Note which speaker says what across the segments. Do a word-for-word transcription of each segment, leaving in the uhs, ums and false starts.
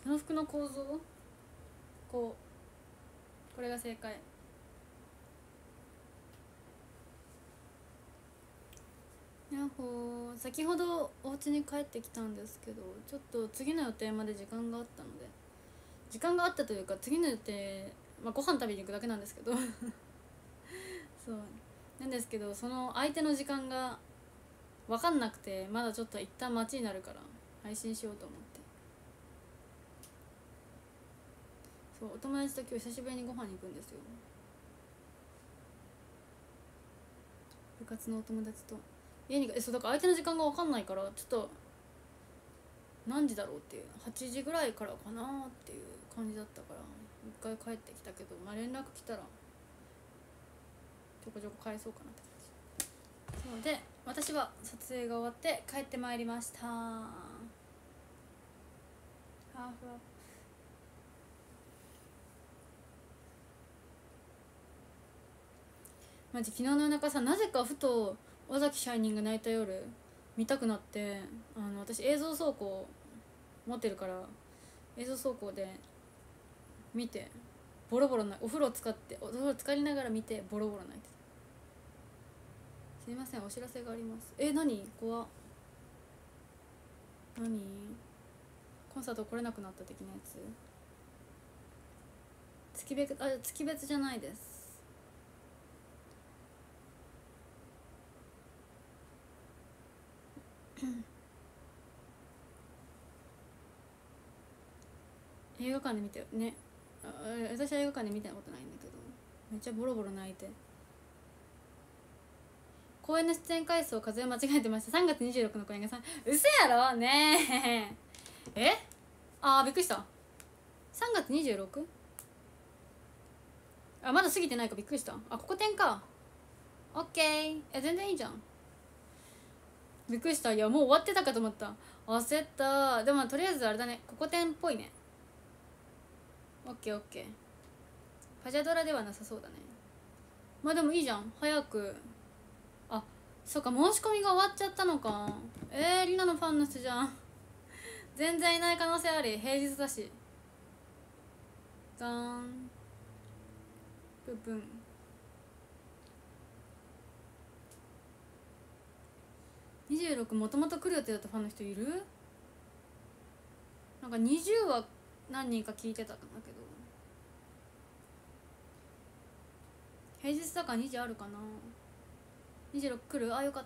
Speaker 1: この服の構造、こうこれが正解。やっほー、先ほどお家に帰ってきたんですけど、ちょっと次の予定まで時間があったので、時間があったというか次の予定、まあ、ご飯食べに行くだけなんですけどそうなんですけど、その相手の時間が分かんなくて、まだちょっと一旦待ちになるから配信しようと思って。そう、お友達と今日久しぶりにご飯に行くんですよ。部活のお友達と家に。えそうだから相手の時間が分かんないから、ちょっと何時だろうっていう、はちじぐらいからかなっていう感じだったから、一回帰ってきたけど、まあ連絡来たらちょこちょこ返そうかなって感じ。そうで、私は撮影が終わって帰ってまいりました。ハーフアップ。マジ昨日の夜中さ、なぜかふと尾崎シャイニング泣いた夜見たくなって、あの私映像倉庫持ってるから、映像倉庫で見てボロボロな、お風呂使ってお風呂浸かりながら見てボロボロ泣いてた。すいません、お知らせがあります。え、何怖っ。何、コンサート来れなくなった的なやつ。月別、あ、月別じゃないです映画館で見てね。あ、私は映画館で見たことないんだけど、めっちゃボロボロ泣いて。公演の出演回数を数え間違えてました。さんがつにじゅうろくの公演がさん、うせやろねええ、あーびっくりした。さんがつにじゅうろく、あ、まだ過ぎてないか、びっくりした。あ、ここ点か。オッケー。え、全然いいじゃん。びっくりした。いやもう終わってたかと思った。焦った。でもとりあえずあれだね、ここ点っぽいね。オッケーオッケー。パジャドラではなさそうだね。まあでもいいじゃん、早く。あ、そっか、申し込みが終わっちゃったのか。えー、リナのファンの人じゃん。全然いない可能性あり、平日だし。ガーンププン。にじゅうろくもともと来る予定だったファンの人いる？なんかにじゅうは何人か聞いてたんだけど、平日だからにじあるかな。にじゅうろく来る？あ、よかった。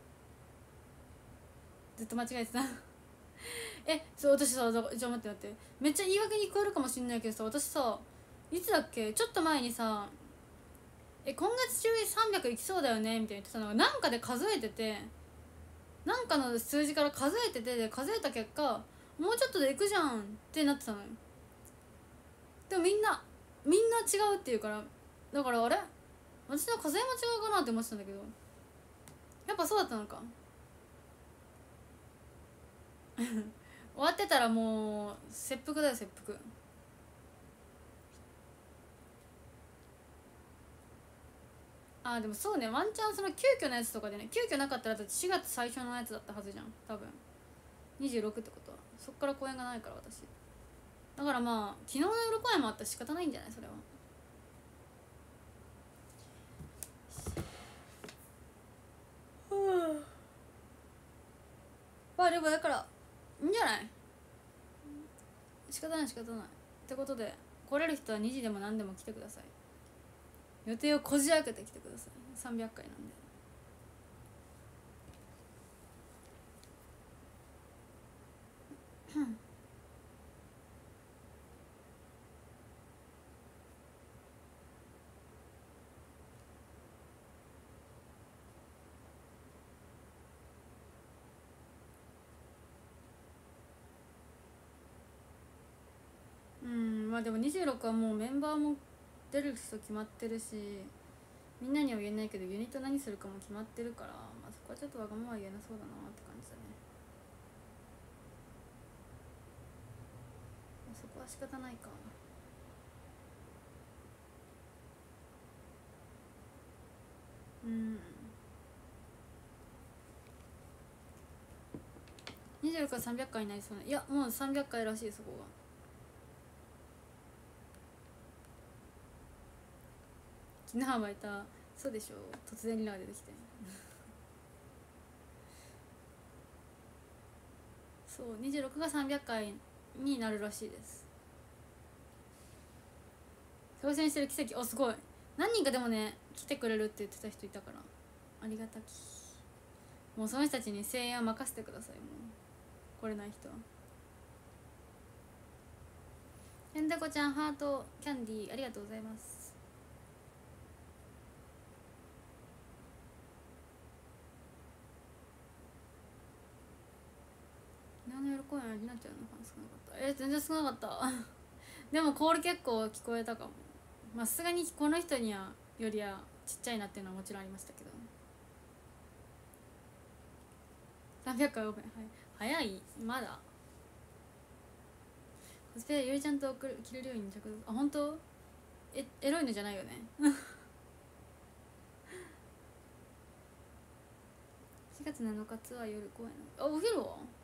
Speaker 1: ずっと間違えてたえ、そう、私さ、じゃあ待って待って、めっちゃ言い訳に聞こえるかもしんないけどさ、私さ、いつだっけ、ちょっと前にさ、え、今月中にさんびゃくいきそうだよねみたいな言ってたのが、なんかで数えてて、なんかの数字から数えてて、で数えた結果もうちょっとでいくじゃんってなってたのよ。でもみんなみんな違うっていうから、だからあれ、私の数え間違いかなって思ってたんだけど、やっぱそうだったのか終わってたらもう切腹だよ、切腹。あーでもそうね、ワンチャンその急遽のやつとかでね、急遽なかったらだってしがつ最初のやつだったはずじゃん多分。にじゅうろくってことはそっから公演がないから、私だからまあ昨日の夜公演もあったら仕方ないんじゃない、それは。まあでもだからいいんじゃない、仕方ない仕方ないってことで、来れる人はにじでも何でも来てください。予定をこじ開けて来てください。さんびゃっかいなんで。うん、まあでもにじゅうろくはもうメンバーも出る人決まってるし、みんなには言えないけどユニット何するかも決まってるから、まあ、そこはちょっとわがまま言えなそうだなって感じだね。そこは仕方ないか。うん、にじゅうろくはさんびゃっかいになりそうな。いやもうさんびゃっかいらしい、そこが。 昨日はいた。そうでしょ、突然リラが出てきてそうにじゅうろくがさんびゃっかいになるらしいです。挑戦してる奇跡、あすごい、何人かでもね来てくれるって言ってた人いたからありがたき。もうその人たちに声援を任せてください。もう来れない人は。へんだこちゃんハートキャンディーありがとうございます。昨日の夜公演はりなちゃんのファン少なかった。え全然少なかったでもコール結構聞こえたかも。まあさすがにこの人にはよりはちっちゃいなっていうのはもちろんありましたけど。さんびゃっかいオープン、はい、早い。まだコスプレゆりちゃんと着れるように着あ本当えエロいのじゃないよねしがつなのかツアー夜公演のあお昼は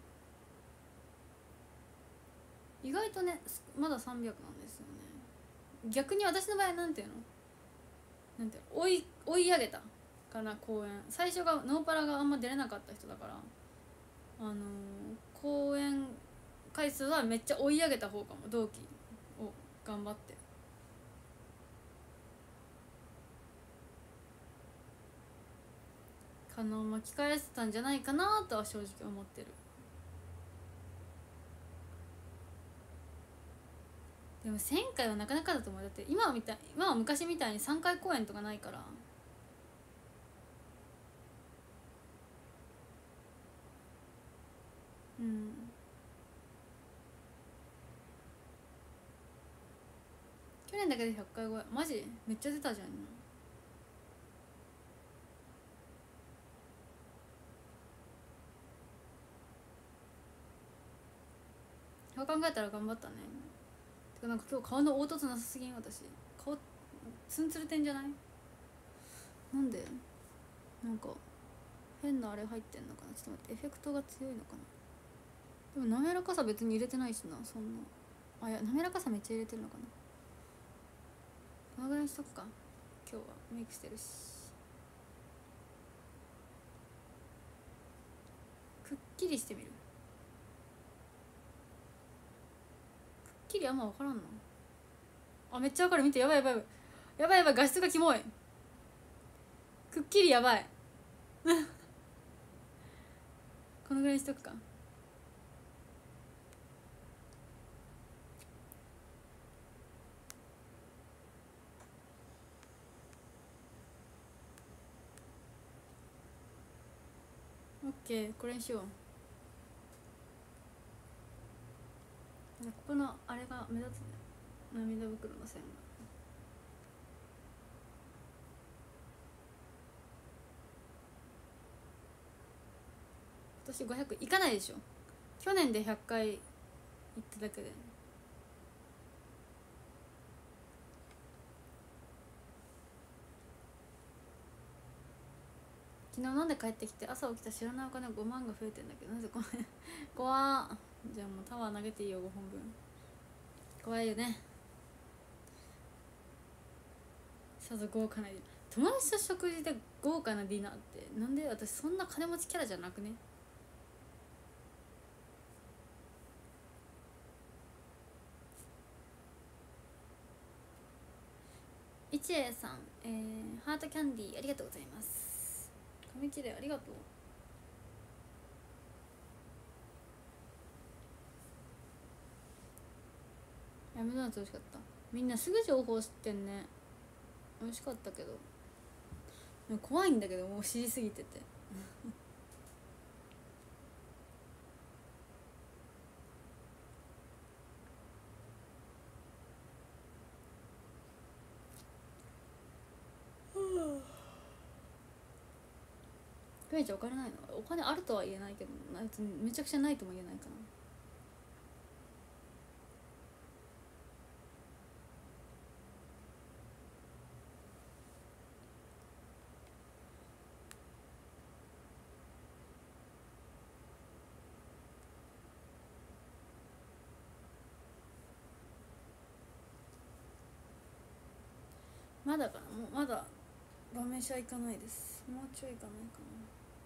Speaker 1: 意外とねまださんびゃくなんですよね。逆に私の場合なんていうのなんていうの追い追い上げたかな公演。最初がノーパラがあんま出れなかった人だからあのー、公演回数はめっちゃ追い上げた方かも。同期を頑張って可能巻き返せたんじゃないかなとは正直思ってる。でもせんかいはなかなかだと思う。だって今はみたい今は昔みたいにさんかい公演とかないから。うん去年だけでひゃっかい超えマジめっちゃ出たじゃん。そう考えたら頑張ったね。てかなんか今日顔の凹凸なさすぎん。私顔ツンツルてんじゃない？なんでなんか変なあれ入ってんのかな。ちょっと待ってエフェクトが強いのかな。でも滑らかさ別に入れてないしな。そんなあいや滑らかさめっちゃ入れてるのかな。このぐらいにしとくか。今日はメイクしてるし。くっきりしてみる。くっきりあんま分からんの。あめっちゃ分かる。見てやばいやばいやばいやばい画質がキモい。くっきりやばいこのぐらいにしとくか。オッケーこれにしよう。ここのあれが目立つね。涙袋の線が。今年ごひゃくいかないでしょ。去年でひゃっかい行っただけで。昨日飲んで帰ってきて朝起きた知らないお金ごまんが増えてんだけどなぜこれ怖っ。じゃあもうタワー投げていいよごほんぶん。怖いよね。さぞ豪華なディナー。友達と食事で豪華なディナーってなんで。私そんな金持ちキャラじゃなくね。一栄さん、えー、ハートキャンディーありがとうございます。髪切れありがとう。やめなと美味しかった。みんなすぐ情報知ってんね。美味しかったけどでも怖いんだけどもう知りすぎててクエンちゃんお金ないの。お金あるとは言えないけどめちゃくちゃないとも言えないかな。 まだかな、もうまだ晩飯は行かないです。もうちょい行かないかな。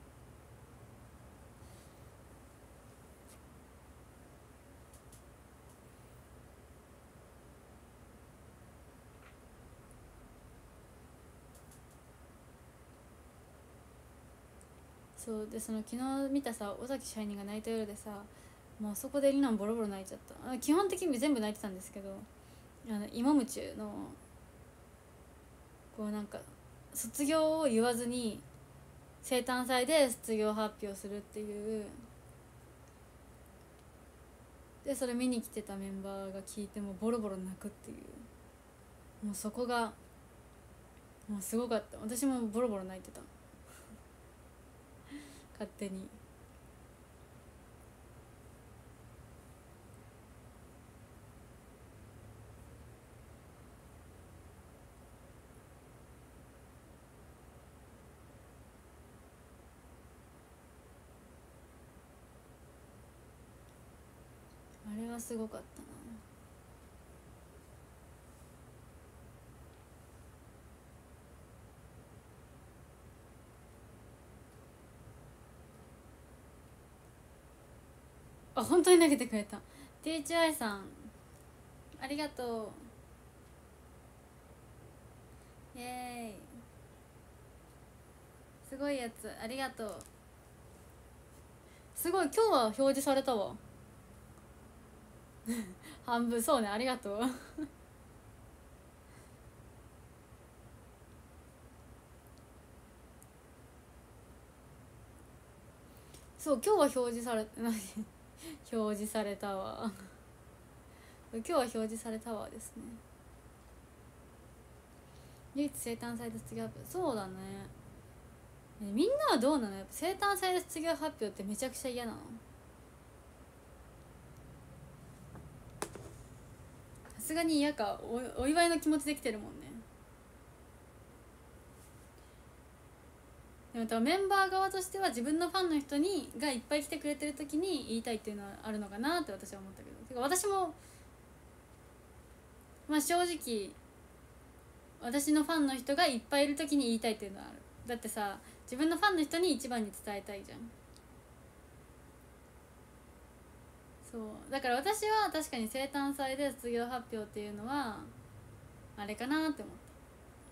Speaker 1: そうで、その昨日見たさ尾崎支配人が泣いた夜でさ、もうそこでリナもボロボロ泣いちゃった。基本的に全部泣いてたんですけど、あの芋夢中のこうなんか卒業を言わずに生誕祭で卒業発表するっていうで、それ見に来てたメンバーが聞いてもボロボロ泣くっていう、もうそこがもうすごかった。私もボロボロ泣いてた勝手に。あれはすごかったな。あ、本当に投げてくれた。 ティーエイチアイ さんありがとう。イエーイ、すごいやつありがとう。すごい今日は表示されたわ半分。そうね、ありがとうそう今日は表示され何表示されたわ今日は表示されたわですね。唯一生誕祭で卒業発表、そうだね。みんなはどうなの？やっぱ生誕祭で卒業発表ってめちゃくちゃ嫌なの？さすがに嫌か。 お, お祝いの気持ちできてるもんね。でも多分メンバー側としては自分のファンの人にがいっぱい来てくれてる時に言いたいっていうのはあるのかなって私は思ったけど、てか私もまあ正直私のファンの人がいっぱいいる時に言いたいっていうのはある。だってさ、自分のファンの人に一番に伝えたいじゃん。そうだから私は確かに生誕祭で卒業発表っていうのはあれかなって思った。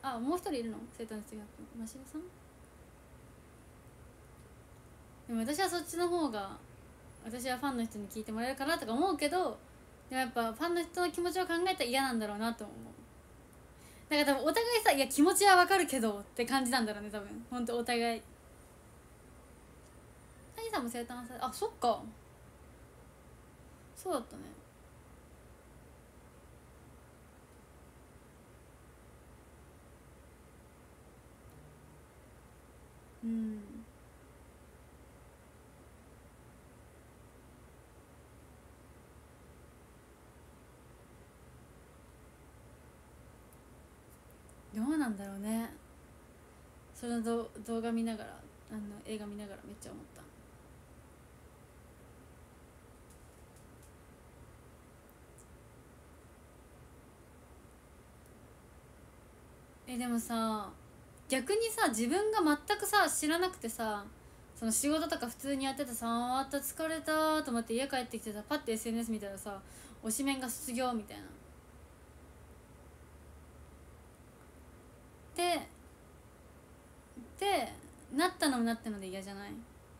Speaker 1: あ、もう一人いるの？生誕卒業発表、マシルさん。でも私はそっちの方が私はファンの人に聞いてもらえるかなとか思うけど、でもやっぱファンの人の気持ちを考えたら嫌なんだろうなと思う。だから多分お互いさ、いや気持ちはわかるけどって感じなんだろうね多分。ほんとお互い。谷さんも生誕祭、あ、そっか、そうだったね。うん、どうなんだろうね。その動画見ながら、あの映画見ながらめっちゃ思った。えでもさ、逆にさ自分が全くさ知らなくてさ、その仕事とか普通にやってたさ、あった疲れたと思って家帰ってきてさ、パッて エスエヌエス 見たらさ、推しメンが卒業みたいなででなったのもなったので嫌じゃない？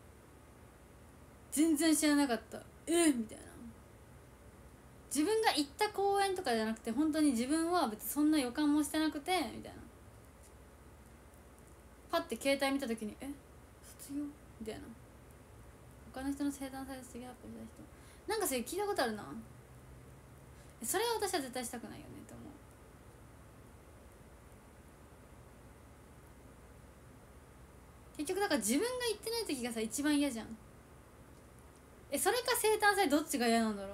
Speaker 1: 全然知らなかった、えみたいな。自分が行った公演とかじゃなくて、本当に自分は別にそんな予感もしてなくてみたいな。パッて携帯見た時に、え卒業みたいな。他の人の生誕祭で卒業発表した人なんかそれ聞いたことあるな。それは私は絶対したくないよねって思う。結局だから自分が行ってない時がさ一番嫌じゃん。えそれか生誕祭どっちが嫌なんだろう。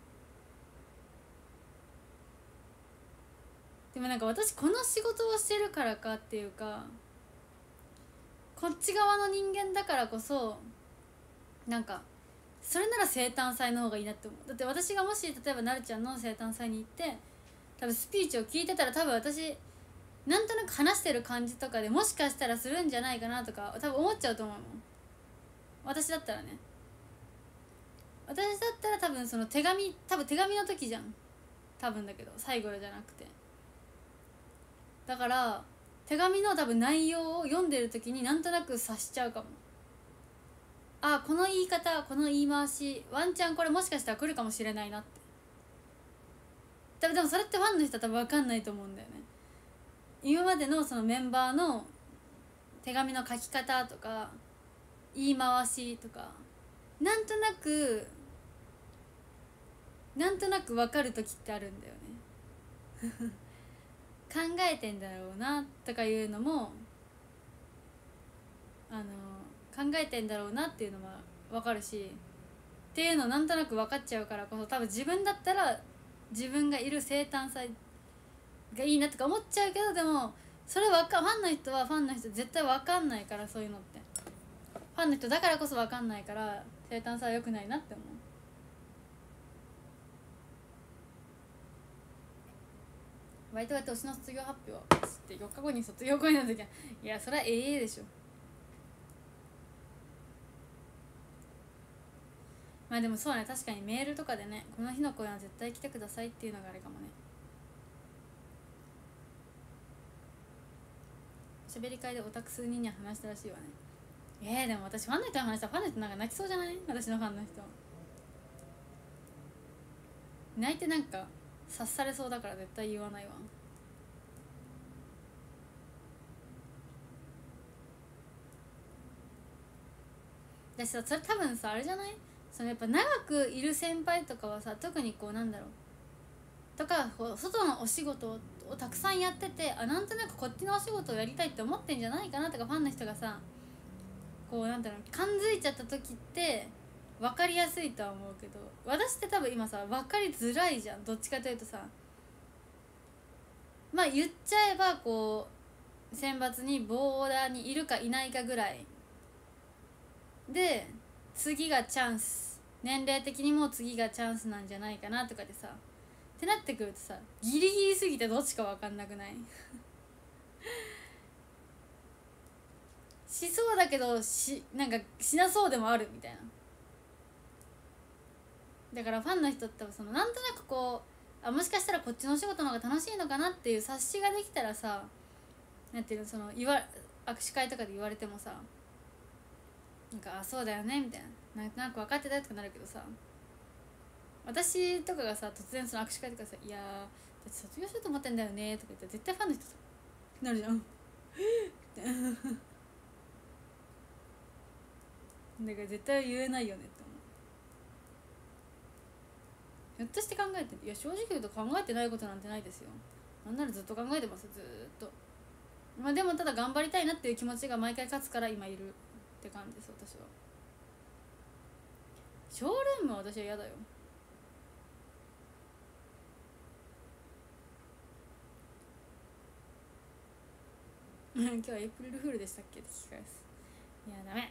Speaker 1: でもなんか私この仕事をしてるからかっていうか、こっち側の人間だからこそなんかそれなら生誕祭の方がいいなって思う。だって私がもし例えばなるちゃんの生誕祭に行って多分スピーチを聞いてたら、多分私なんとなく話してる感じとかでもしかしたらするんじゃないかなとか多分思っちゃうと思うもん。私だったらね、私だったら多分その手紙、多分手紙の時じゃん多分だけど、最後じゃなくて、だから手紙の多分内容を読んでる時になんとなく察しちゃうかも。あ、この言い方、この言い回し、ワンチャンこれもしかしたら来るかもしれないなって。多分でもそれってファンの人は多分分かんないと思うんだよね。今までのそのメンバーの手紙の書き方とか言い回しとかなんとなくなんとなく分かる時ってあるんだよね考えてんだろうなとかいうのもあの考えてんだろうなっていうのは分かるしっていうのなんとなく分かっちゃうからこそ、多分自分だったら自分がいる生誕祭がいいなとか思っちゃうけど、でもそれわかファンの人はファンの人絶対分かんないから、そういうのってファンの人だからこそ分かんないから生誕祭は良くないなって思う。バイトやって推しの卒業発表してよっかごに卒業公演の時は、いやそれはええでしょ。まあでもそうね、確かにメールとかでね、この日の公演は絶対来てくださいっていうのがあれかもね。喋り会でオタク数人には話したらしいわね。えー、でも私ファンの人に話したらファンの人なんか泣きそうじゃない？私のファンの人泣いてなんか察されそうだから絶対言わないわ。だしさ、それ多分さあれじゃない？そのやっぱ長くいる先輩とかはさ、特にこうなんだろうとか外のお仕事をたくさんやってて、あなんとなくこっちのお仕事をやりたいって思ってんじゃないかなとか、ファンの人がさこうなんだろう感づいちゃった時って分かりやすいとは思うけど、私って多分今さ分かりづらいじゃん。どっちかというとさ、まあ言っちゃえばこう選抜にボーダーにいるかいないかぐらいで、次がチャンス、年齢的にも次がチャンスなんじゃないかなとかでさってなってくるとさ、ギリギリすぎてどっちか分かんなくないしそうだけどしなんかしなそうでもあるみたいな。だからファンの人ってそのなんとなくこう、あもしかしたらこっちのお仕事の方が楽しいのかなっていう察しができたらさ、なんていうの、その言わ握手会とかで言われてもさ、なんかあそうだよねみたいな、なんとなく分かってたよとかなるけどさ、私とかがさ突然その握手会とかさ、いやー卒業しようと思ってんだよねとか言ったら絶対ファンの人さなるじゃんだから絶対言えないよねって思う。ひょっとして考えて、いや正直言うと考えてないことなんてないですよ。なんならずっと考えてます、ずーっと。まあでもただ頑張りたいなっていう気持ちが毎回勝つから今いるって感じです、私は。ショールームは私は嫌だよ。今日はエイプリルフールでしたっけって聞き返す。いやダメ。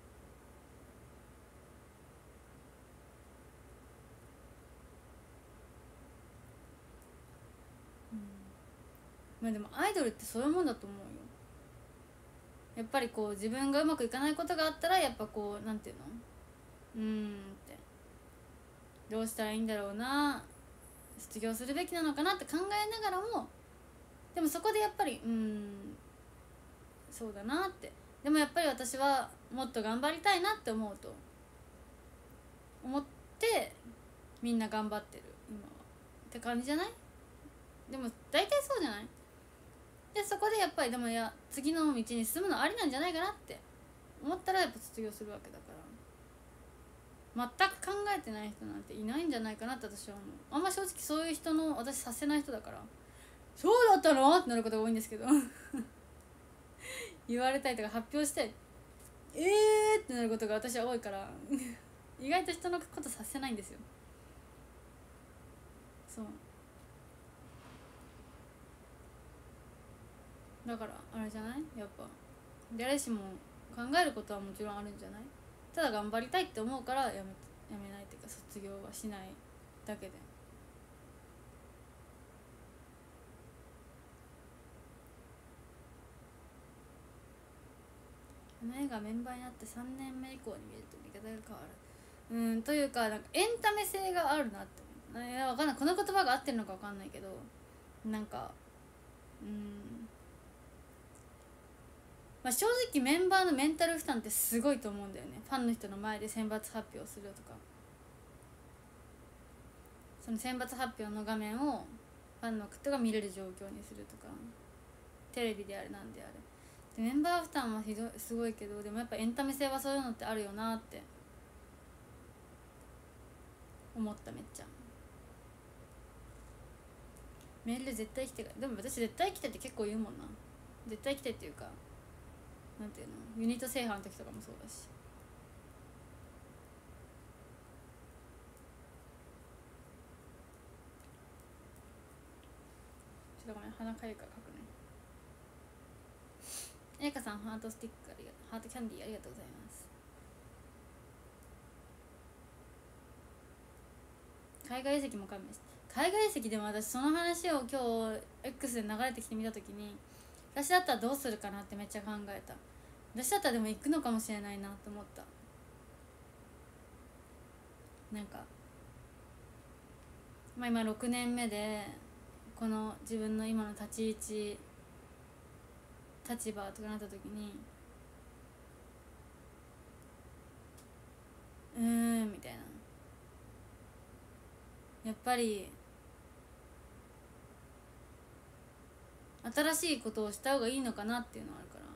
Speaker 1: うん、まあでもアイドルってそういうもんだと思うよ。やっぱりこう自分がうまくいかないことがあったらやっぱこうなんていうの、うーんってどうしたらいいんだろうな、卒業するべきなのかなって考えながらも、でもそこでやっぱりうーんそうだなって、でもやっぱり私はもっと頑張りたいなって思うと思ってみんな頑張ってる今はって感じじゃない？でも大体そうじゃない？でそこでやっぱりでもいや次の道に進むのありなんじゃないかなって思ったらやっぱ卒業するわけだから、全く考えてない人なんていないんじゃないかなって私は思う。あんま正直そういう人の私させない人だから、そうだったのってなることが多いんですけど言われたりとか発表してえーってなることが私は多いから意外と人のことさせないんですよ。そうだからあれじゃない、やっぱ誰しも考えることはもちろんあるんじゃない？ただ頑張りたいって思うからやめやめないっていうか卒業はしないだけで。 この映画メンバーになってさんねんめ以降に見ると見方が変わる。うんというか、なんかエンタメ性があるなって思う。いやわかんない、この言葉が合ってるのかわかんないけど、なんかうんまあ正直メンバーのメンタル負担ってすごいと思うんだよね。ファンの人の前で選抜発表するとか、その選抜発表の画面をファンの人が見れる状況にするとか、テレビであれなんであれでメンバー負担はひどいすごいけど、でもやっぱエンタメ性はそういうのってあるよなって思った。めっちゃメールで絶対来て、でも私絶対来てって結構言うもんな。絶対来てっていうか、なんていうの、ユニット制覇の時とかもそうだし。ちょっとごめん、鼻かゆいから書くね。えいかさん、ハートスティックありがとう、ハートキャンディーありがとうございます。海外移籍も勘弁して。海外移籍でも私その話を今日 X で流れてきてみた時に、私だったらどうするかなってめっちゃ考えた。私だったらでも行くのかもしれないなって思った。なんかまあ今ろくねんめで、この自分の今の立ち位置立場とかなった時に、うーんみたいな、やっぱり新しいことをした方がいいのかなっていうのはあるから。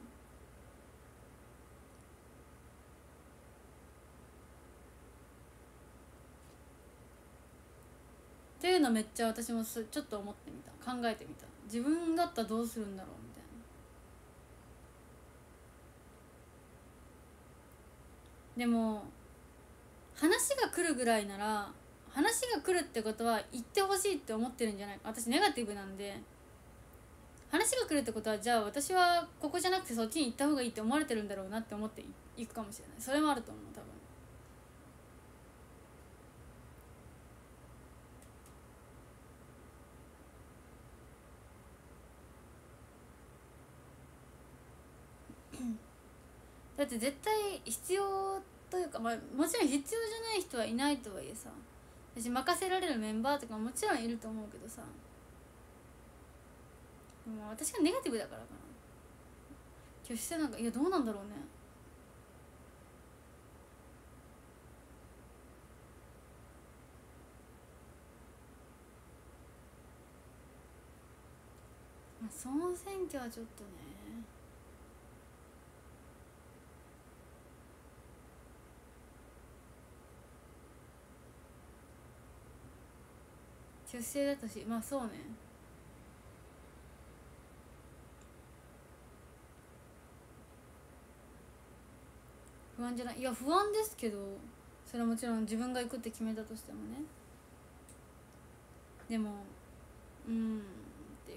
Speaker 1: っていうのめっちゃ私もちょっと思ってみた、考えてみた。自分だったらどうするんだろうみたいな。でも話が来るぐらいなら、話が来るってことは言ってほしいって思ってるんじゃないか。私ネガティブなんで、話が来るってことはじゃあ私はここじゃなくてそっちに行った方がいいって思われてるんだろうなって思っていくかもしれない。それもあると思う多分。だって絶対必要というか、まあ、もちろん必要じゃない人はいないとはいえさ、私任せられるメンバーとかももちろんいると思うけどさ、でも私がネガティブだからかな。今日してなんか、いやどうなんだろうね。まあ総選挙はちょっとね。出世だったし、まあそうね。不安じゃない、いや不安ですけど、それはもちろん自分が行くって決めたとしてもね。でもうーんっていう。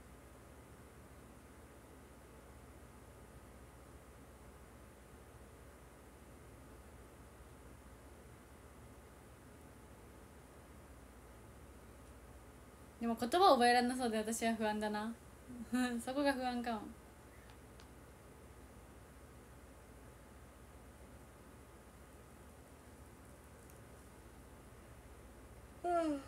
Speaker 1: でも言葉を覚えられなそうで私は不安だなそこが不安かも。うん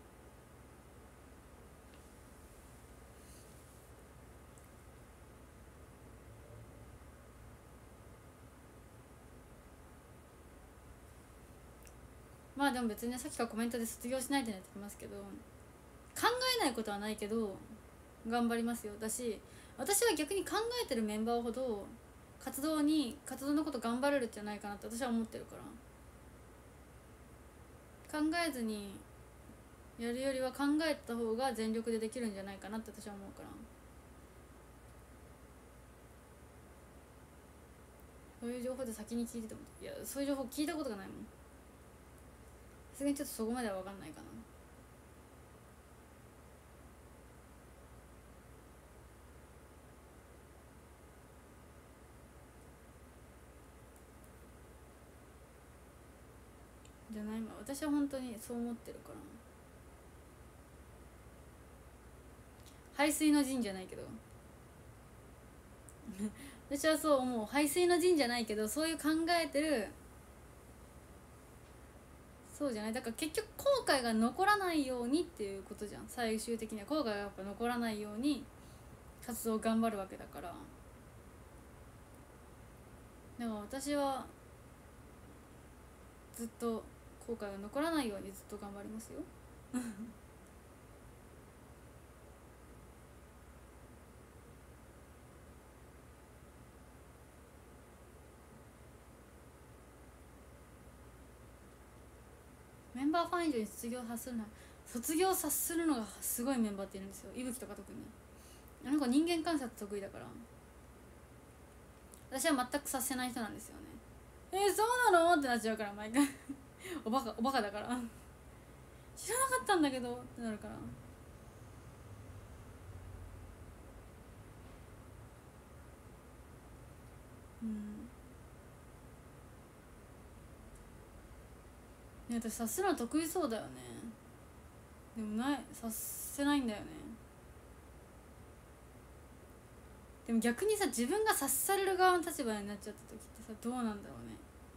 Speaker 1: まあでも別にさっきからコメントで卒業しないでねって言ってますけど、考えないことはないけど頑張りますよ。だし私は逆に考えてるメンバーほど活動に活動のこと頑張れるんじゃないかなって私は思ってるから、考えずにやるよりは考えた方が全力でできるんじゃないかなって私は思うから、そういう情報で先に聞いてても、いやそういう情報聞いたことがないもん。さすがにちょっとそこまでは分かんないかな。じゃない、まあ私は本当にそう思ってるから。排水の陣じゃないけど私はそう思う。背水の陣じゃないけど、そういう考えてる、そうじゃない。だから結局後悔が残らないようにっていうことじゃん。最終的には後悔がやっぱ残らないように活動を頑張るわけだから。だから私はずっと後悔が残らないようにずっと頑張りますよ。メンバーファン以上に卒業を発するな卒業を察するのがすごいメンバーっているんですよ。いぶきとか特に。なんか人間観察得意だから。私は全く察せない人なんですよね。えー、そうなのってなっちゃうから毎回。おバカおバカだから知らなかったんだけどってなるから。うんね、私察するの得意そうだよね。でもない、察せないんだよね。でも逆にさ、自分が察される側の立場になっちゃった時ってさ、どうなんだろうね。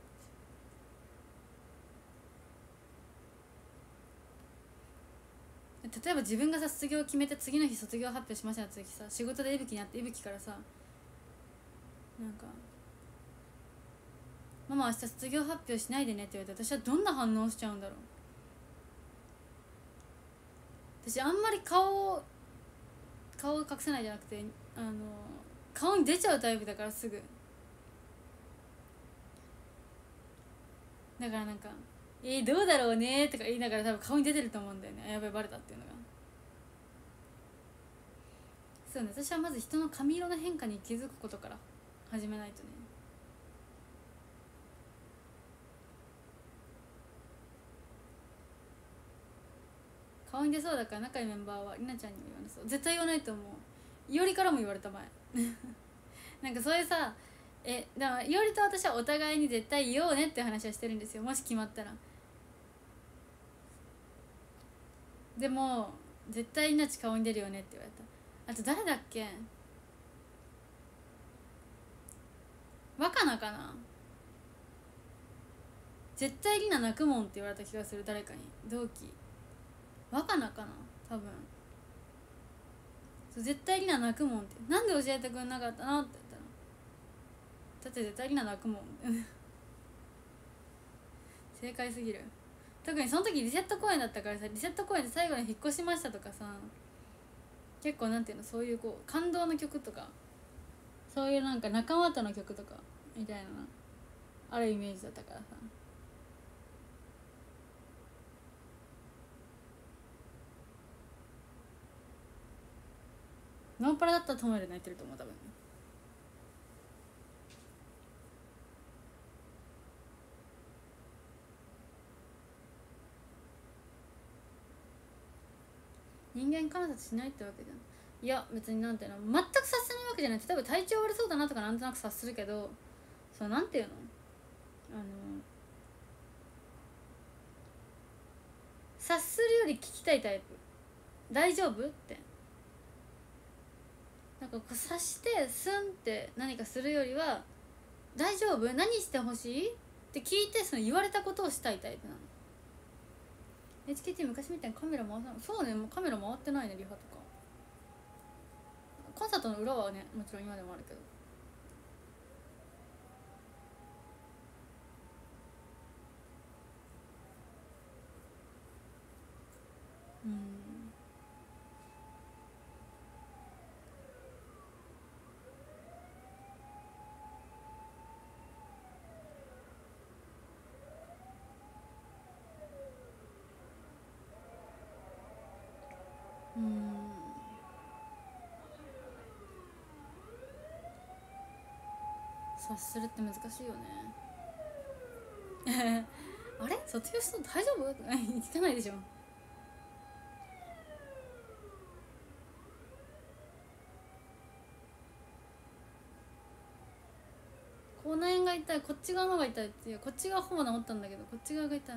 Speaker 1: 例えば自分がさ卒業を決めて次の日卒業発表しましたって時さ、仕事でいぶきになっていぶきからさ、なんかママ明日卒業発表しないでねって言われて、私はどんな反応しちゃうんだろう。私あんまり顔顔を隠せないじゃなくて、あの顔に出ちゃうタイプだから、すぐ。だからなんか「えー、どうだろうね」とか言いながら多分顔に出てると思うんだよね。あ、やべえバレたっていうのが。そうね、私はまず人の髪色の変化に気づくことから始めないとね。顔に出そうだから仲いいメンバーはりなちゃんにも言わなそう。絶対言わないと思う。いおりからも言われた前。なんかそういうさ、えだからいおりと私はお互いに絶対言おうねって話はしてるんですよ、もし決まったら。でも絶対命顔に出るよねって言われた。あと誰だっけ、若菜かな。絶対りな泣くもんって言われた気がする、誰かに。同期若菜かな多分。そう、絶対りな泣くもんって、なんで教えてくんなかったのって言ったら、だって絶対りな泣くもん。正解すぎる。特にその時リセット公演だったからさ、リセット公演で最後に引っ越しましたとかさ、結構なんていうの、そういうこう感動の曲とか、そういうなんか仲間との曲とかみたいなあるイメージだったからさ。ノンパラだったらトモエで泣いてると思う多分。人間観察しないってわけじゃん。いや別になんていうの、全く察せないわけじゃない。例えば体調悪そうだなとかなんとなく察するけど、そうなんていうの、あの察するより聞きたいタイプ。大丈夫って、なんかこう察してスンって何かするよりは、大丈夫何してほしいって聞いて、その言われたことをしたいタイプなの。 エイチケーティー 昔みたいにカメラ回さない。そうね、もうカメラ回ってないね、リハとか。コンサートの裏はねもちろん今でもあるけど。うんうん察するって難しいよね。あれ卒業したの大丈夫聞かないでしょ。この辺が痛い、こっち側のが痛いっていう、こっち側ほぼ治ったんだけどこっち側が痛い。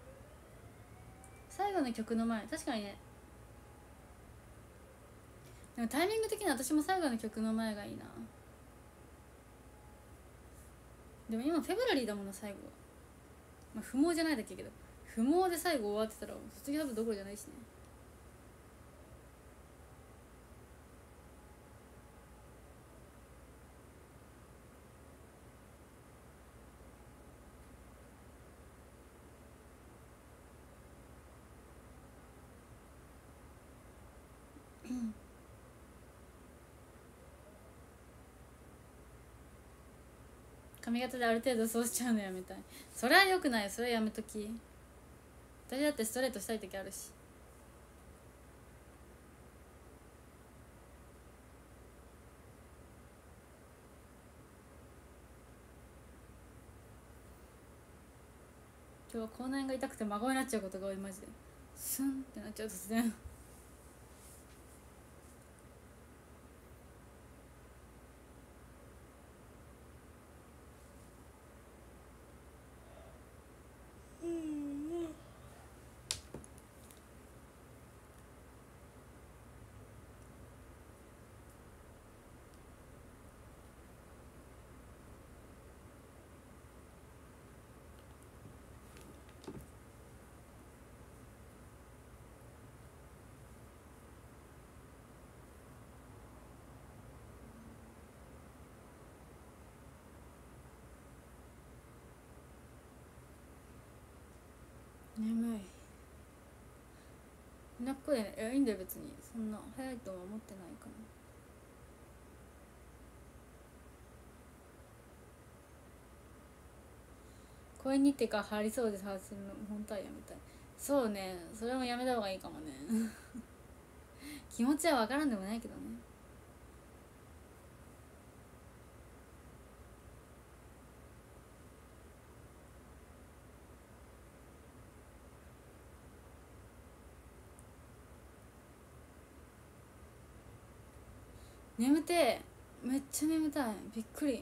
Speaker 1: 最後の曲の前確かにね、 でもタイミング的には私も最後の曲の前がいいな。でも今フェブラリーだもんな最後、まあ、不毛じゃないだけけど不毛で最後終わってたら卒業多分どころじゃないしね。髪型である程度そうしちゃうのやめたい。それはよくない。それはやめとき。私だってストレートしたい時あるし。今日は口内が痛くて孫になっちゃうことが多い。マジでスンってなっちゃう突然。眠い。なっこで、いやいいんだよ別に。そんな早いとは思ってないかな。公園にってか張りそうで外せるの本当はやめたい。そうね、それもやめた方がいいかもね気持ちは分からんでもないけどね。眠てめっちゃ眠たい。びっくり。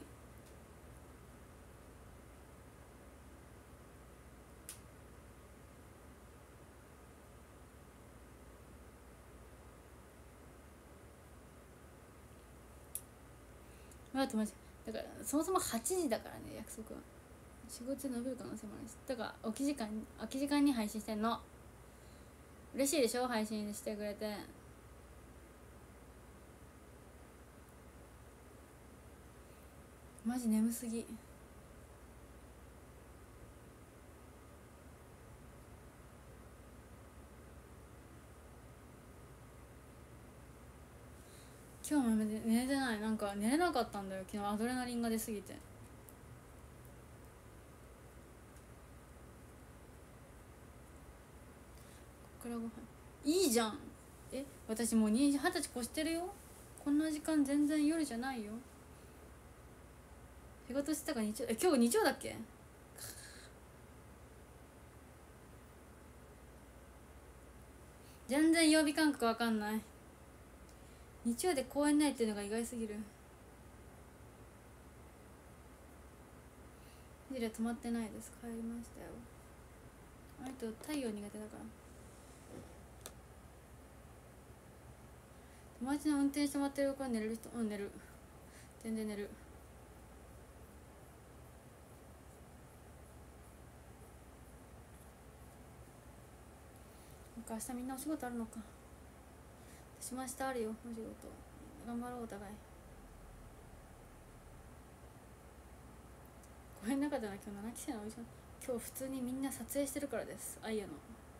Speaker 1: 待ってマジだからそもそもはちじだからね約束は。仕事で伸びる可能性もあるし、だから起き時間空き時間に配信してんの。嬉しいでしょ配信してくれて。マジ眠すぎ。今日も寝れてない。なんか寝れなかったんだよ昨日。アドレナリンが出すぎて。こっからご飯いいじゃん。え私もう二十歳越してるよ。こんな時間全然夜じゃないよ。仕事してたか日曜。え今日日曜だっけ。全然曜日感覚わかんない。日曜で公演ないっていうのが意外すぎる。ジレ止まってないです。帰りましたよ。あと太陽苦手だから。友達の運転してもらってるから寝れる人。うん寝る。全然寝る。明日みんなお仕事あるのか。私も明日あるよお仕事。頑張ろうお互い。ごめんなかったな今日ななきせいのおじさん。今日普通にみんな撮影してるからです。アイヤの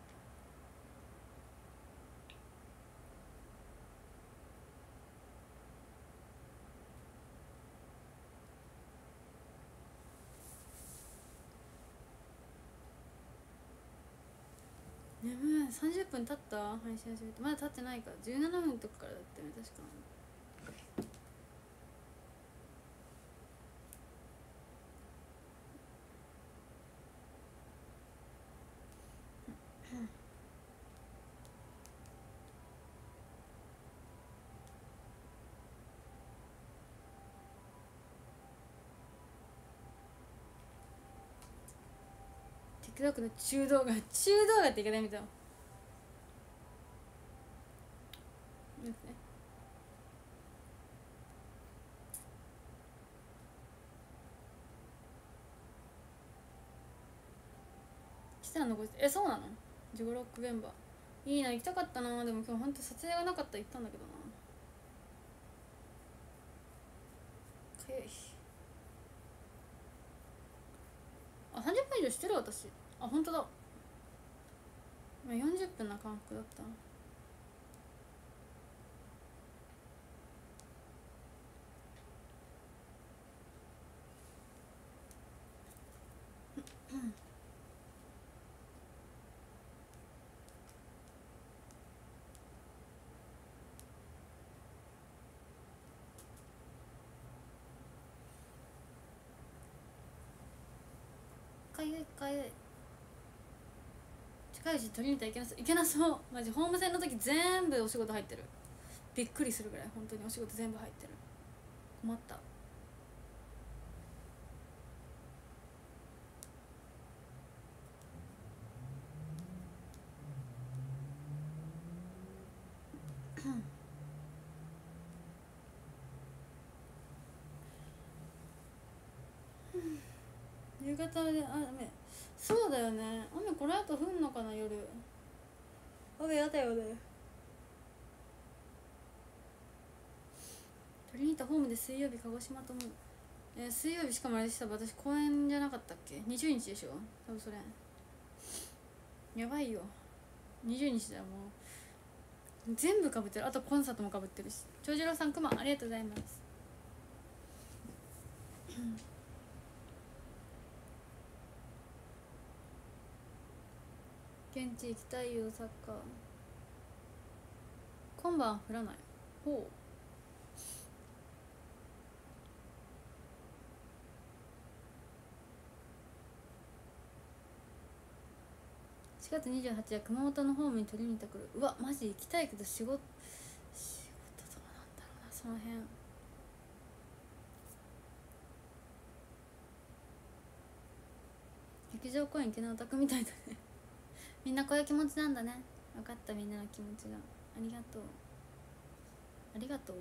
Speaker 1: 眠い。さんじゅっぷん経った配信始めて。まだ経ってないか。じゅうななふんとかからだったね確か。TikTok の中動画中動画って言い方やめたよ。 来てたの残してえそうなのジゴロック現場いいな行きたかったなでも今日ほんと撮影がなかったら行ったんだけどなかゆいあさんじゅっぷん以上してる私あ本当だ今よんじゅっぷんな感覚だったかゆいかゆい近いうち取りに行ったらいけなそういけなそうマジホームセンの時全部お仕事入ってるびっくりするぐらい本当にお仕事全部入ってる困った夕方で雨そうだよね雨この後降んのかな夜雨やだよね取りに行ったホームで水曜日鹿児島と思うえー、水曜日しかもあれでした私公演じゃなかったっけにじゅうにちでしょ多分それやばいよにじゅうにちだよもう全部かぶってるあとコンサートもかぶってるし長次郎さんくまありがとうございます現地行きたいよサッカー今晩降らないほうしがつにじゅうはちにちは熊本のホームに取りに行ってくるうわマジ行きたいけど仕事仕事どうなんだろうなその辺劇場公演池のオタクみたいだねみんなこういう気持ちなんだね分かったみんなの気持ちがありがとうありがとう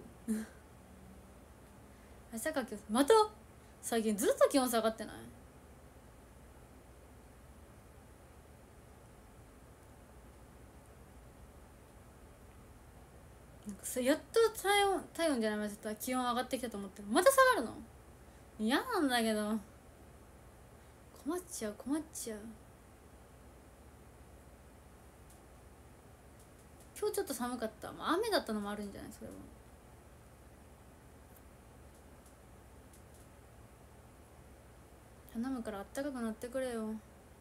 Speaker 1: 明日から今日また最近ずっと気温下がってないなんかさやっと体温体温じゃないました気温上がってきたと思ってまた下がるの嫌なんだけど困っちゃう困っちゃう今日ちょっと寒かった、まあ、雨だったのもあるんじゃないそれは頼むからあったかくなってくれよ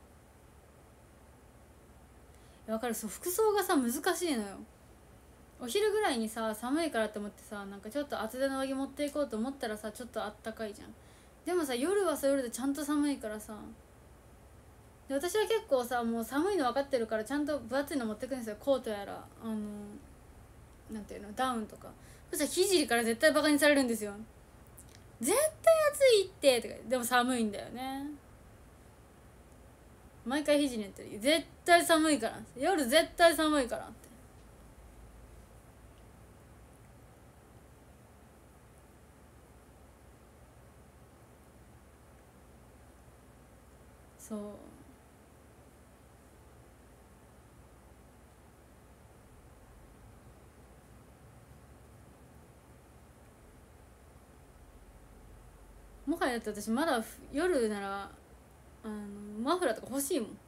Speaker 1: わかるそう服装がさ難しいのよお昼ぐらいにさ寒いからって思ってさなんかちょっと厚手の上着持っていこうと思ったらさちょっとあったかいじゃんでもさ夜はさ夜でちゃんと寒いからさで私は結構さもう寒いの分かってるからちゃんと分厚いの持ってくるんですよコートやらあのなんていうのダウンとかそしたら聖から絶対バカにされるんですよ絶対暑いってとかでも寒いんだよね毎回聖に言ってる絶対寒いから夜絶対寒いからってそうもはやだって私まだ夜ならあのマフラーとか欲しいもん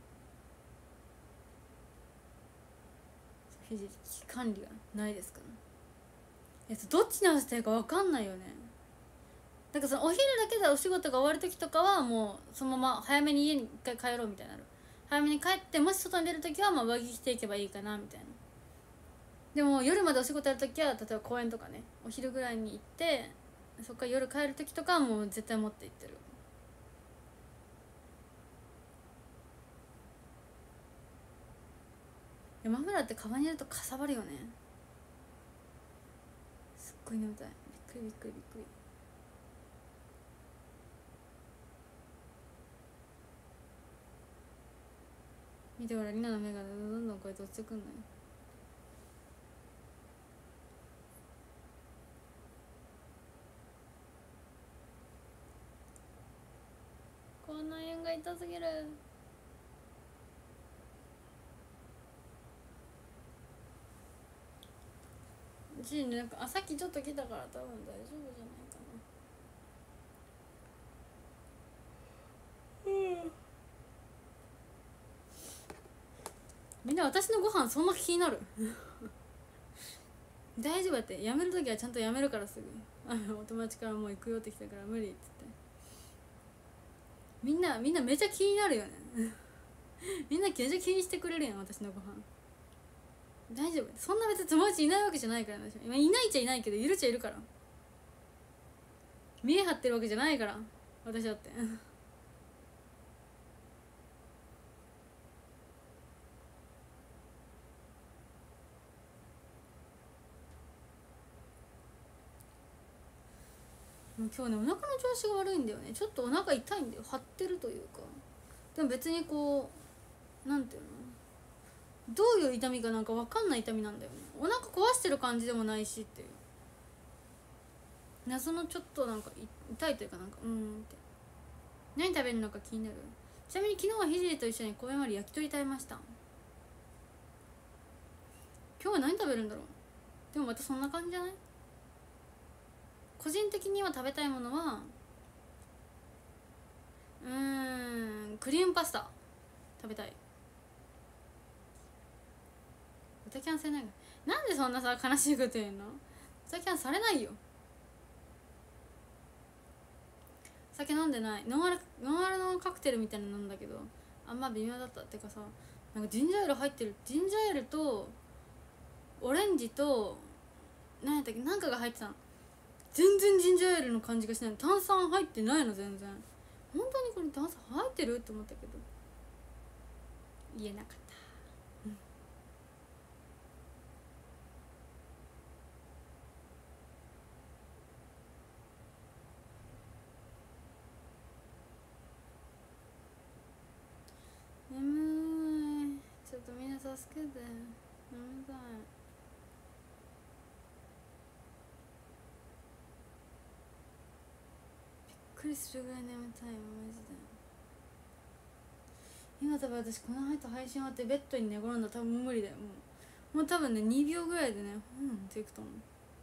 Speaker 1: ひじ管理がないですからねどっちに合わせてるか分かんないよねだからそのお昼だけでお仕事が終わる時とかはもうそのまま早めに家に一回帰ろうみたいになる早めに帰ってもし外に出る時はまあ上着着ていけばいいかなみたいなでも夜までお仕事やる時は例えば公園とかねお昼ぐらいに行ってそっから夜帰る時とかはもう絶対持って行ってるマフラーってカバンに入れるとかさばるよねすっごい眠たいびっくりびっくりびっくり見てほらリナの目がどんどんこうやって落ちてくんのよこんな縁が痛すぎるちじに連絡、あ、さっきちょっと来たから多分大丈夫じゃないかな。うんみんな私のご飯そんな気になる大丈夫やって、やめるときはちゃんとやめるからすぐあのお友達からもう行くよって来たから無理っつって、みんなみんなめちゃ気になるよねみんなめちゃ気にしてくれるやん私のご飯。大丈夫、そんな別に友達いないわけじゃないからね。今いないっちゃいないけどいるっちゃいるから、見え張ってるわけじゃないから私だってもう今日ねお腹の調子が悪いんだよね。ちょっとお腹痛いんだよ、張ってるというか。でも別にこうなんていうの、どういう痛みかなんか分かんない痛みなんだよね。お腹壊してる感じでもないしっていう謎のちょっとなんか痛いというかなんかうーんって何食べるのか気になる。ちなみに昨日はひじりと一緒に公園まで焼き鳥食べました。今日は何食べるんだろう。でもまたそんな感じじゃない。個人的には食べたいものはうーんクリームパスタ食べたい。歌キャンされない。なんでそんなさ悲しいこと言うの。歌キャンされないよ。酒飲んでない。ノンアルノンアルのカクテルみたいなの飲んだけどあんま微妙だったっていうかさ、なんかジンジャーエール入ってる。ジンジャーエールとオレンジと何やったっけなんかが入ってたの。全然ジンジャーエールの感じがしない。炭酸入ってないの全然。本当にこれ炭酸入ってるって思ったけど言えなかった。眠い。ちょっとみんな助けて。眠たい。びっくりするぐらい眠たいよマジで。今多分私この後配信終わってベッドに寝転んだら多分無理だよ。もうもう多分ねにびょうぐらいでねうんっていくと思う。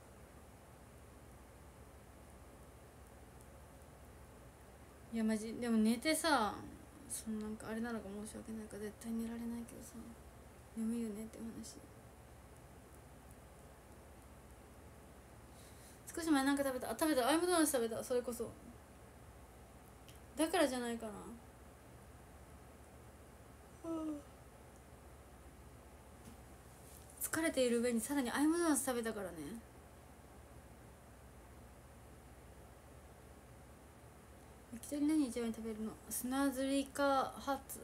Speaker 1: いやマジでも寝てさ、そのなんかあれなのか申し訳ないから絶対寝られないけどさ、眠いよねって話。少し前なんか食べた。あ食べた。アイムドーナツ食べた。それこそだからじゃないかな。疲れている上にさらにアイムドーナツ食べたからね。焼き鳥何一番に食べるの。砂ずりかハツ。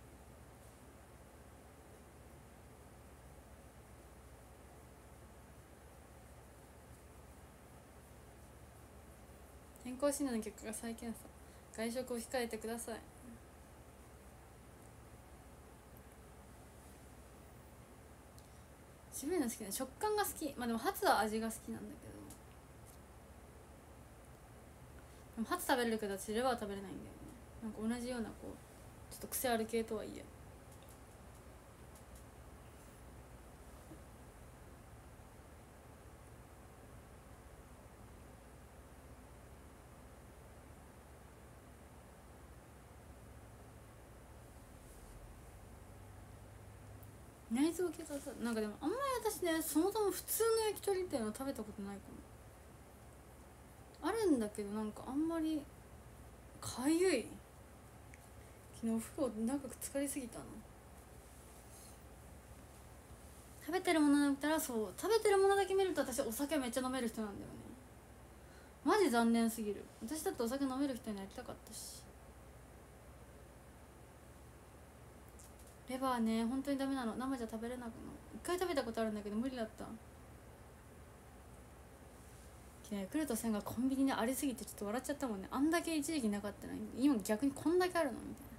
Speaker 1: 健康診断の結果が再検査。外食を控えてください。渋いの好きな。食感が好き。まあでもハツは味が好きなんだけど、でもハツ食べれるけど私レバー食べれないんだよね。なんか同じようなこうちょっと癖ある系とはいえ。内臓系がさなんかでもあんまり私ねそもそも普通の焼き鳥っていうのは食べたことないかも。あるんだけどなんかあんまりかゆい。昨日お風呂長く浸かりすぎたな。食べてるものだったらそう食べてるものだけ見ると私お酒めっちゃ飲める人なんだよね。マジ残念すぎる。私だってお酒飲める人になりたかったし。レバーね本当にダメなの。生じゃ食べれなくなる。一回食べたことあるんだけど無理だった。ヤクルトせんがコンビニにありすぎてちょっと笑っちゃったもんね。あんだけ一時期なかったのに今逆にこんだけあるのみたい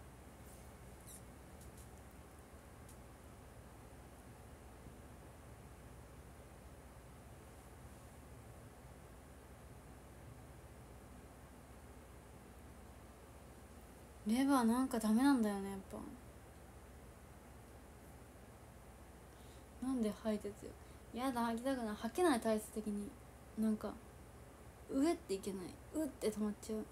Speaker 1: な。レバーなんかダメなんだよねやっぱ。なんで排泄よ。 やだ、履きたくない。履けない、体質的に。なんか上っていけない、うって止まっちゃう。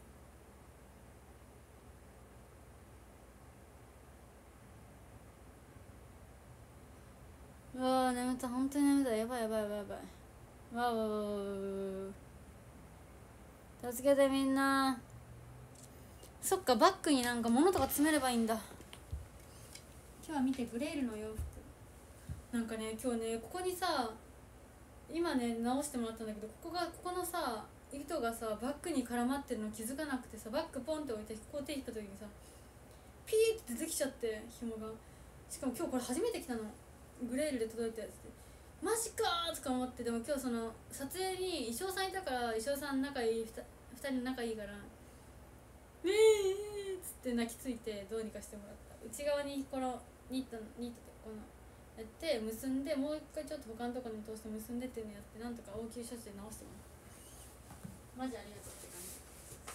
Speaker 1: うわー眠た、本当に眠たい。やばいやばいやばいやばい。わーわーわーわーわー、助けてみんな。そっか、バッグになんか物とか詰めればいいんだ。今日は見て、グレールの洋服なんかね、今日ね、ここにさ、今ね直してもらったんだけど、ここがここのさ糸がさバッグに絡まってるの気づかなくてさ、バッグポンって置いてこう手引った時にさピーって出てきちゃって、紐が。しかも今日これ初めて来たの、グレールで届いたやつで、マジかーとか思って。でも今日その撮影に衣装さんいたから、衣装さん仲いい 2, 2人仲いいから、えーっつって泣きついてどうにかしてもらった。内側にこのニットニットってこのやって結んで、もう一回ちょっと他のところに通して結んでっていうのやって、なんとか応急処置で直してもらう。マジありがとうって感じ。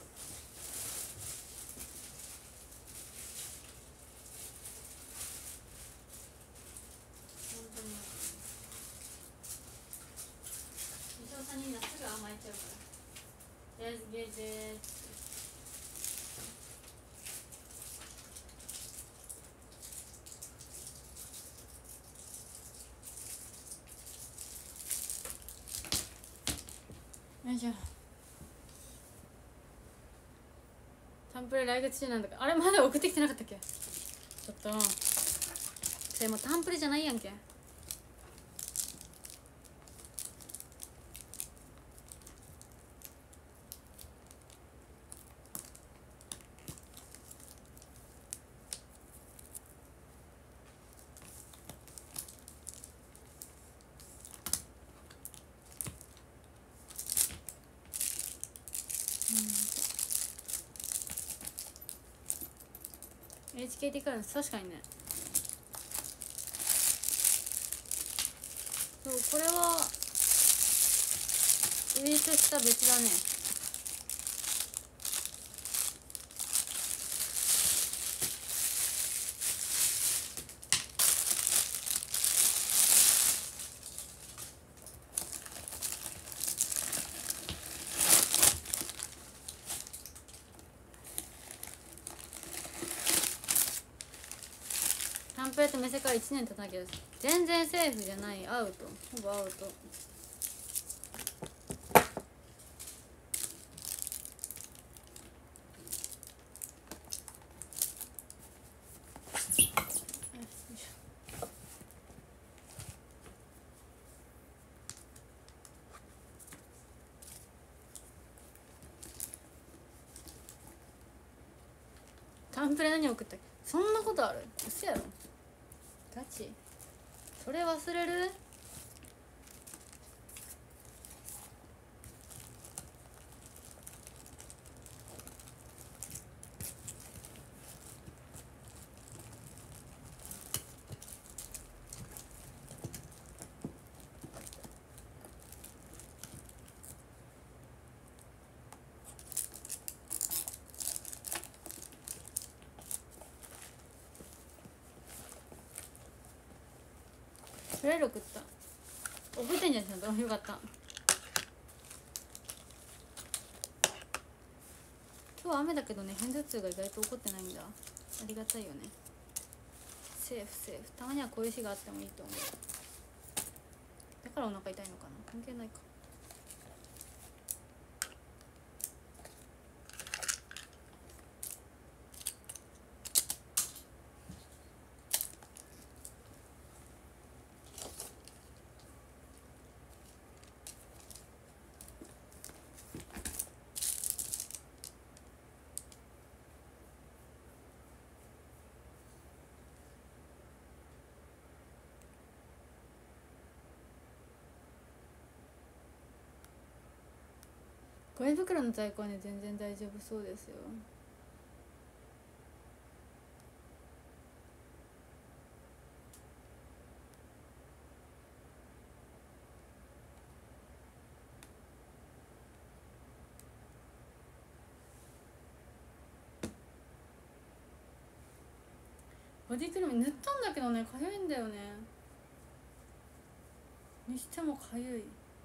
Speaker 1: 本当に伊藤さんに夏が甘えちゃうから「Let's get it」よいしょ。タンプレ来月中なんだから。あれまだ送ってきてなかったっけ。ちょっとそれもうタンプレじゃないやんけ。エイチケーティー からです。確かにね。そう、これはウイートした別だね。タンプレとメセからいちねん経たなきゃです。全然セーフじゃない。アウト、ほぼアウト。タンプレ何送ったっけ。そんなことある。嘘やろ。ガチそれ忘れる。それ送った。覚えてんじゃん。ちゃんとよかった。今日は雨だけどね、偏頭痛が意外と起こってないんだ。ありがたいよね。セーフセーフ。たまにはこういう日があってもいいと思う。だからお腹痛いのかな。関係ないか。ゴミ袋の在庫はね、全然大丈夫そうですよ。ボディクリーム塗ったんだけどね、かゆいんだよね。 にしてもかゆい。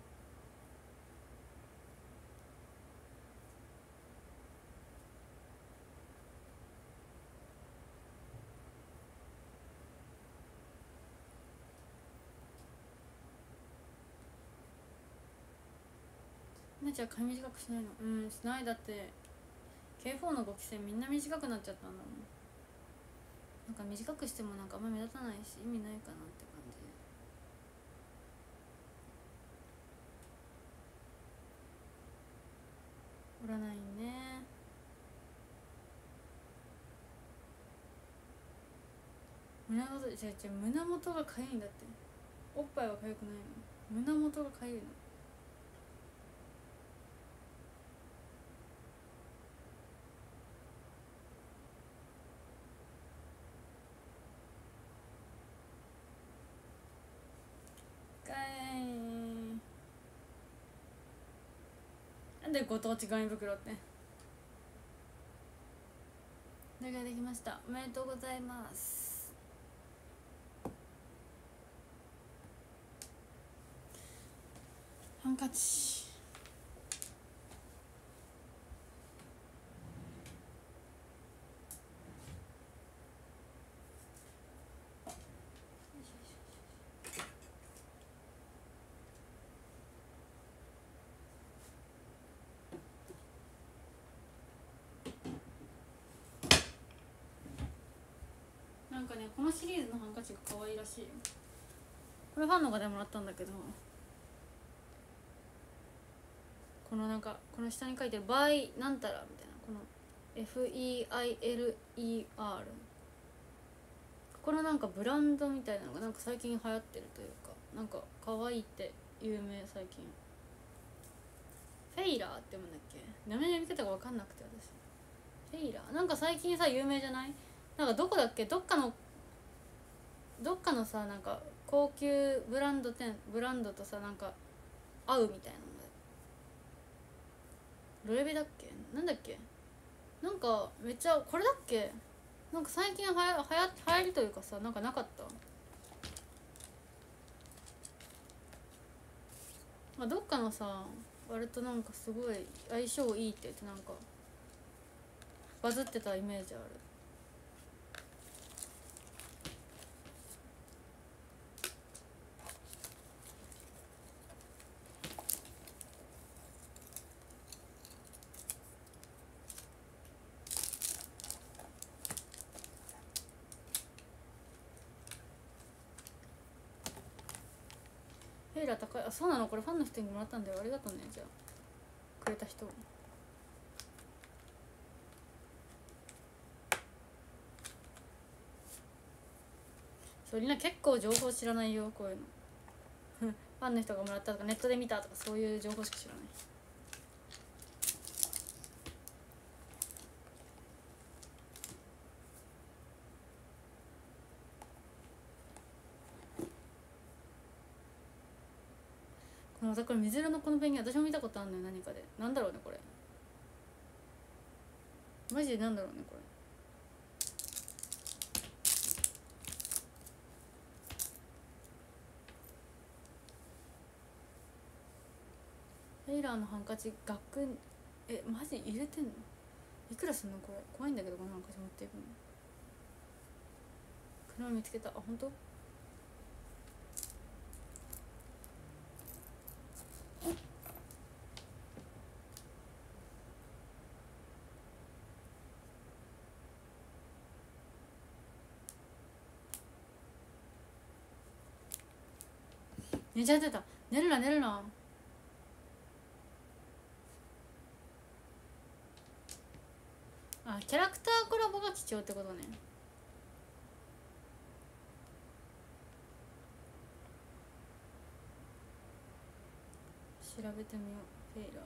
Speaker 1: なちゃん髪短くしないの？うん、しない。だって ケーフォー のごきせんみんな短くなっちゃったんだもん。なんか短くしてもなんかあんま目立たないし意味ないかなって感じ。おらないね。胸元、違う違う、胸元がかゆいんだって。おっぱいはかゆくないの、胸元がかゆいの。かい。なんでご当地紙袋って。それができました。おめでとうございます。ハンカチ。なんかね、このシリーズのハンカチが可愛いらしいよ。これファンの方でもらったんだけど、このなんかこの下に書いてる「バイなんたら」みたいな、この エフイーアイエルイーアール、 このなんかブランドみたいなのがなんか最近流行ってるというか、なんか可愛いって有名。最近フェイラーって読むんだっけ、名前の読み方が分かんなくて、私フェイラーなんか最近さ有名じゃない？なんかどこだっけ、どっかのどっかのさ、なんか高級ブランド店ブランドとさなんか合うみたいなので、ロエベだっけ、なんだっけ、なんかめっちゃこれだっけ、なんか最近はやはや流行りというかさ、なんかなかった？まあ、どっかのさ割となんかすごい相性いいって言ってなんかバズってたイメージある。フェイラー高い。あ、そうなの、これファンの人にもらったんだよ。ありがとうね。じゃあくれた人。そう、りな結構情報知らないよ、こういうのファンの人がもらったとかネットで見たとかそういう情報しか知らない。このだから水色のこのペンギン私も見たことあるのよ、何かで。なんだろうねこれ、マジでなんだろうねこれ。フェイラーのハンカチ額、えマジ入れてんの？いくらすんのこれ、怖いんだけどこのハンカチ持っていくの。車見つけた。あ、本当？寝ちゃってた。寝るな寝るな。あ、キャラクターコラボが貴重ってことね。調べてみよう。フェイ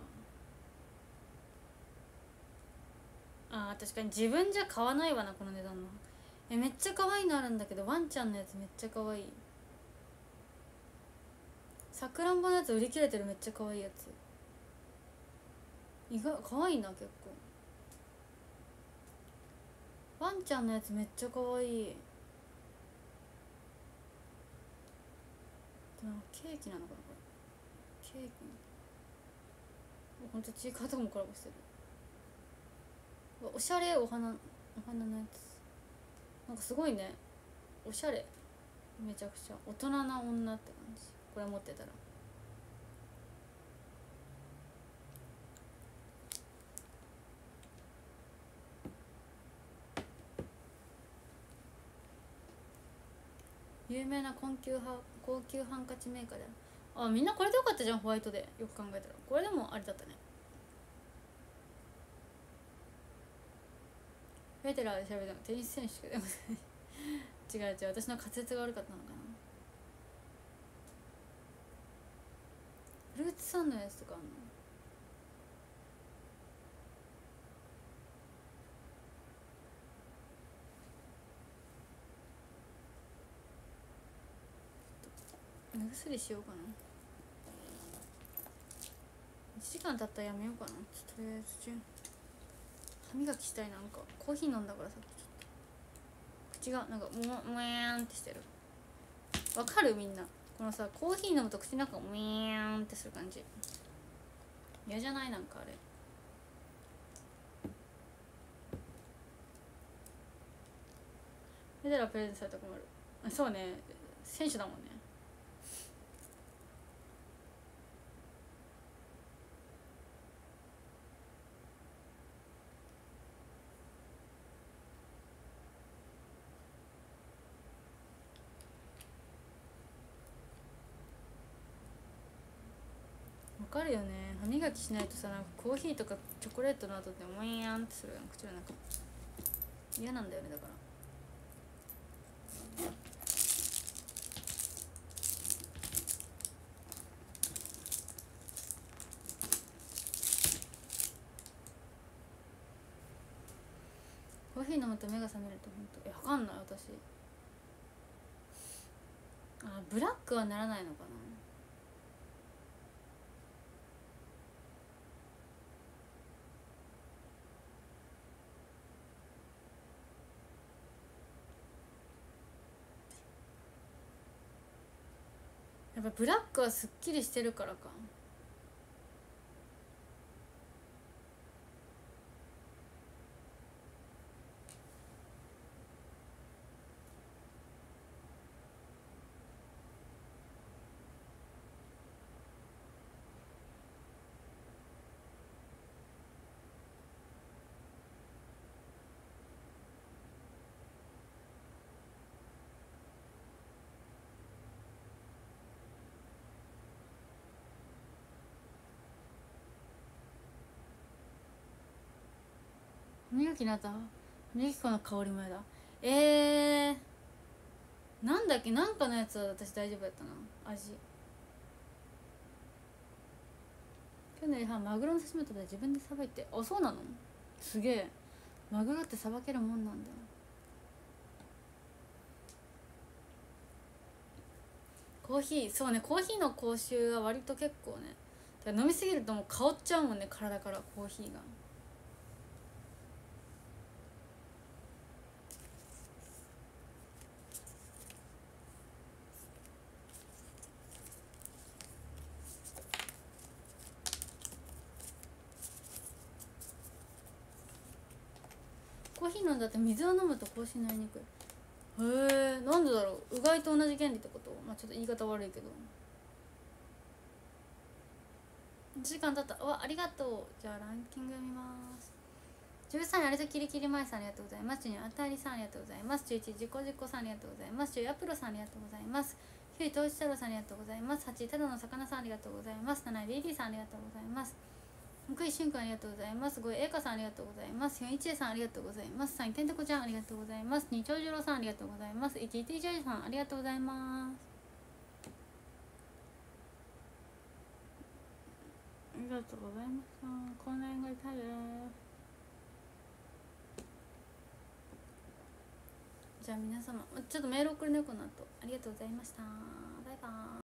Speaker 1: ラー。あー確かに自分じゃ買わないわなこの値段の。えめっちゃ可愛いのあるんだけど、ワンちゃんのやつめっちゃ可愛い。さくらんぼのやつ売り切れてる。めっちゃ可愛いやつ。意外可愛いな結構。ワンちゃんのやつめっちゃ可愛い。 ケーキなのかなこれ。ケーキほんとちいかわとかもコラボしてる。おしゃれお花お花のやつなんかすごいね。おしゃれめちゃくちゃ大人な女って感じ。これ持ってたら有名な高級派高級ハンカチメーカーだよ。あ、みんなこれでよかったじゃん。ホワイトでよく考えたらこれでもありだったね。フェデラーで調べてもテニス選手しか出ません違う違う、私の滑舌が悪かったのかな。フルーツサンドのやつとかあんの。目薬しようかな。いちじかん経ったらやめようかな。とりあえず歯磨きしたい。なんかコーヒー飲んだからさっき口がなんかももやーんってしてる。わかるみんな。このさコーヒー飲むと口の中がもやーんってする感じ嫌じゃない？なんかあれフェデラープレゼントされたら困る。そうね、選手だもんね。わかるよね。歯磨きしないとさ、なんかコーヒーとかチョコレートの後ってもやーんってするやん口の中。嫌なんだよね。だからコーヒー飲むと目が覚めるとほんとえわかんない私。あ、ブラックはならないのかな。やっぱブラックはすっきりしてるからか。歯磨きになった。歯磨き粉の香りもやだ。えー、なんだっけ、なんかのやつは私大丈夫やったな。味去年はマグロの刺身とか自分でさばいて。あ、そうなの。すげえ。マグロってさばけるもんなんだ。コーヒー、そうね、コーヒーの口臭は割と結構ね。だから飲みすぎるともう香っちゃうもんね、体からコーヒーが。コーヒー飲んだって水を飲むと口臭になりにくい。へえ、なんでだろう。うがいと同じ原理ってこと。まあちょっと言い方悪いけど。いちじかん経った。うわ、ありがとう。じゃあランキング見ます。じゅうさん位あれとキリキリマイさんありがとうございます。じゅうにあたりさんありがとうございます。じゅういちじこじこさんありがとうございます。じゅうアプロさんありがとうございます。きゅういとうし太郎さんありがとうございます。はちいただの魚さんありがとうございます。なないベイビーさんありがとうございます。むくいしゅんくんありがとうございます。ごいえいかさんありがとうございます。よんいちえさんありがとうございます。さんいてんてこちゃんありがとうございます。にちょうじろうさんありがとうございます。いちいてジョイさんありがとうございます。ありがとうございました。こんなにがいたいです。じゃあ皆様ちょっとメール送るねこの後。ありがとうございました。バイバーイ。